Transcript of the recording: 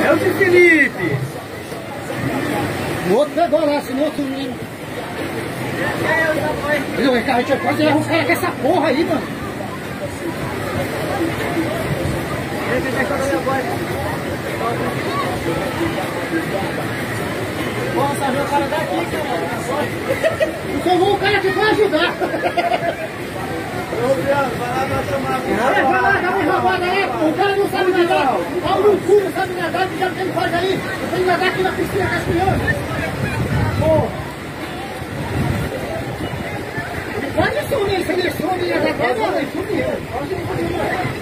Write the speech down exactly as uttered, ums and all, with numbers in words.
É o de Felipe. O outro pegou lá, se no outro menino. Viu, Ricardo, a gente quase erra os caras com essa porra aí, mano. Vamos saber o cara daqui, cara. Então o cara que vai ajudar. Ô, Biano, vai lá na tomada. Vai lá, dá uma roubada aí, pô. O cara não sabe nadar. Olha o cu, não sabe nadar, que já tem pode aí. Eu tenho que nadar aqui na piscina com as crianças. Pô. Pode sumir, se ele some, ele já tá dando, ele sumiu.